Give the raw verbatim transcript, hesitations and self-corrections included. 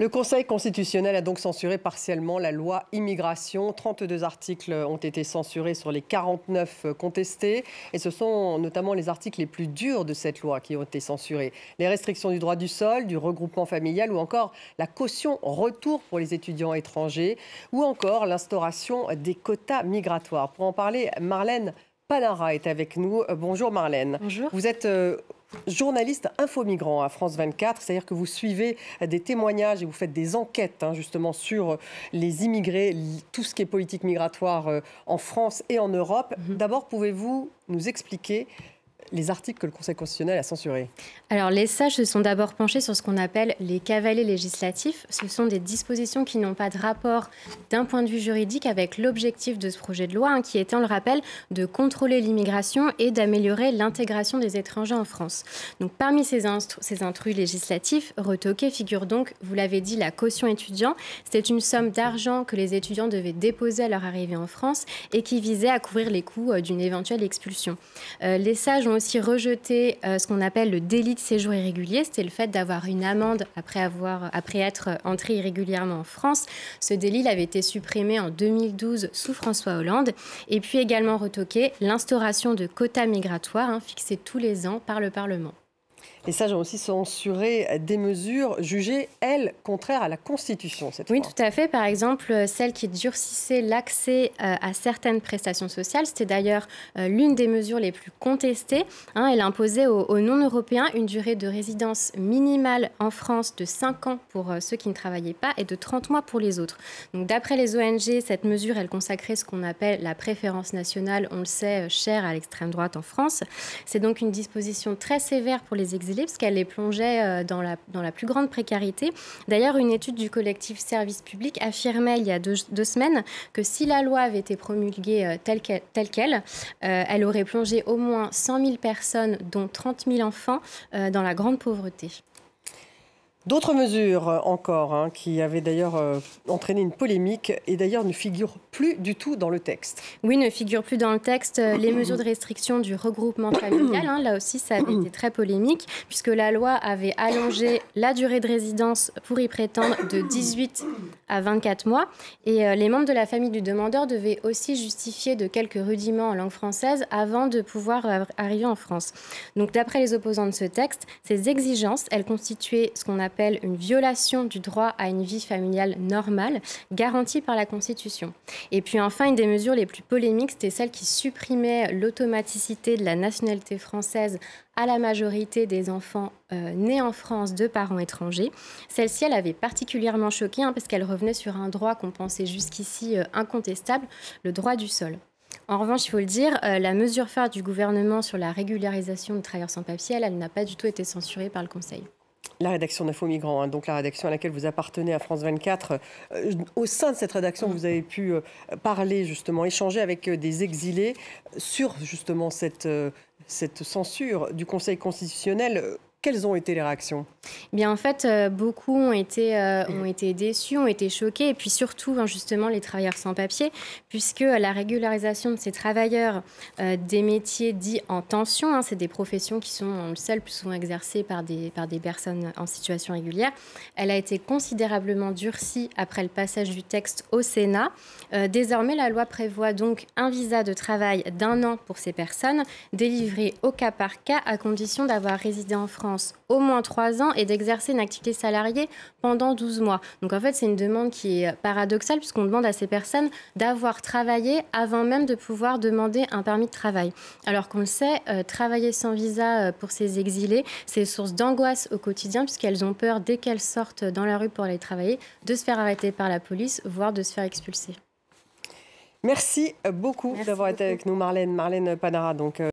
Le Conseil constitutionnel a donc censuré partiellement la loi immigration. trente-deux articles ont été censurés sur les quarante-neuf contestés. Et ce sont notamment les articles les plus durs de cette loi qui ont été censurés. Les restrictions du droit du sol, du regroupement familial ou encore la caution retour pour les étudiants étrangers ou encore l'instauration des quotas migratoires. Pour en parler, Marlène Panara est avec nous. Bonjour Marlène. Bonjour. Vous êtes euh, journaliste infomigrant à France vingt-quatre, c'est-à-dire que vous suivez des témoignages et vous faites des enquêtes hein, justement sur les immigrés, tout ce qui est politique migratoire euh, en France et en Europe. Mm-hmm. D'abord, pouvez-vous nous expliquer les articles que le Conseil constitutionnel a censurés? Alors, les sages se sont d'abord penchés sur ce qu'on appelle les cavaliers législatifs. Ce sont des dispositions qui n'ont pas de rapport d'un point de vue juridique avec l'objectif de ce projet de loi, hein, qui était, on le rappelle, de contrôler l'immigration et d'améliorer l'intégration des étrangers en France. Donc, parmi ces, ces intrus législatifs, retoqués figure donc, vous l'avez dit, la caution étudiant. C'était une somme d'argent que les étudiants devaient déposer à leur arrivée en France et qui visait à couvrir les coûts d'une éventuelle expulsion. Euh, les sages ont aussi rejeté euh, ce qu'on appelle le délit de séjour irrégulier. C'était le fait d'avoir une amende après, avoir, après être entré irrégulièrement en France. Ce délit il avait été supprimé en deux mille douze sous François Hollande. Et puis également retoqué l'instauration de quotas migratoires hein, fixés tous les ans par le Parlement. Les sages ont aussi censuré des mesures jugées, elles, contraires à la Constitution. Cette oui, fois. tout à fait. Par exemple, celle qui durcissait l'accès euh, à certaines prestations sociales. C'était d'ailleurs euh, l'une des mesures les plus contestées. Hein, elle imposait aux, aux non-européens une durée de résidence minimale en France de cinq ans pour euh, ceux qui ne travaillaient pas et de trente mois pour les autres. Donc, d'après les O N G, cette mesure, elle consacrait ce qu'on appelle la préférence nationale, on le sait, chère à l'extrême droite en France. C'est donc une disposition très sévère pour les exilés, parce qu'elle les plongeait dans la, dans la plus grande précarité. D'ailleurs, une étude du collectif Service Public affirmait il y a deux, deux semaines que si la loi avait été promulguée telle qu'elle, telle qu'elle euh, elle aurait plongé au moins cent mille personnes, dont trente mille enfants, euh, dans la grande pauvreté. D'autres mesures encore, hein, qui avaient d'ailleurs euh, entraîné une polémique et d'ailleurs ne figurent plus du tout dans le texte. Oui, ne figurent plus dans le texte euh, les mesures de restriction du regroupement familial. Hein, là aussi, ça avait été très polémique puisque la loi avait allongé la durée de résidence pour y prétendre de dix-huit à vingt-quatre mois. Et euh, les membres de la famille du demandeur devaient aussi justifier de quelques rudiments en langue française avant de pouvoir euh, arriver en France. Donc, d'après les opposants de ce texte, ces exigences, elles constituaient ce qu'on appelle une violation du droit à une vie familiale normale, garantie par la Constitution. Et puis enfin, une des mesures les plus polémiques, c'était celle qui supprimait l'automaticité de la nationalité française à la majorité des enfants euh, nés en France de parents étrangers. Celle-ci, elle avait particulièrement choqué hein, parce qu'elle revenait sur un droit qu'on pensait jusqu'ici euh, incontestable, le droit du sol. En revanche, il faut le dire, euh, la mesure phare du gouvernement sur la régularisation de travailleurs sans papier, elle, elle n'a pas du tout été censurée par le Conseil. La rédaction d'Infomigrants, hein, donc la rédaction à laquelle vous appartenez à France vingt-quatre. Euh, au sein de cette rédaction, vous avez pu euh, parler justement, échanger avec euh, des exilés sur justement cette, euh, cette censure du Conseil constitutionnel. Quelles ont été les réactions? Bien, en fait, euh, beaucoup ont été, euh, ont été déçus, ont été choqués, et puis surtout, hein, justement, les travailleurs sans papier, puisque la régularisation de ces travailleurs euh, des métiers dits en tension, hein, c'est des professions qui sont, on le sait, le plus souvent exercées par des, par des personnes en situation régulière, elle a été considérablement durcie après le passage du texte au Sénat. Euh, désormais, la loi prévoit donc un visa de travail d'un an pour ces personnes, délivré au cas par cas, à condition d'avoir résidé en France au moins trois ans et d'exercer une activité salariée pendant douze mois. Donc en fait, c'est une demande qui est paradoxale puisqu'on demande à ces personnes d'avoir travaillé avant même de pouvoir demander un permis de travail. Alors qu'on le sait, euh, travailler sans visa pour ces exilés, c'est source d'angoisse au quotidien puisqu'elles ont peur, dès qu'elles sortent dans la rue pour aller travailler, de se faire arrêter par la police, voire de se faire expulser. Merci beaucoup d'avoir été avec nous, Marlène, Marlène Panara. Donc, euh